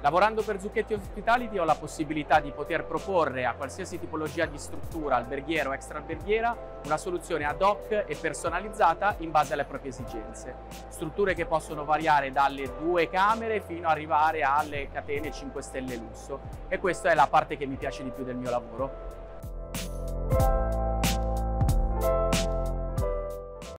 Lavorando per Zucchetti Hospitality ho la possibilità di poter proporre a qualsiasi tipologia di struttura, alberghiera o extraalberghiera, una soluzione ad hoc e personalizzata in base alle proprie esigenze. Strutture che possono variare dalle 2 camere fino ad arrivare alle catene 5 stelle lusso, e questa è la parte che mi piace di più del mio lavoro.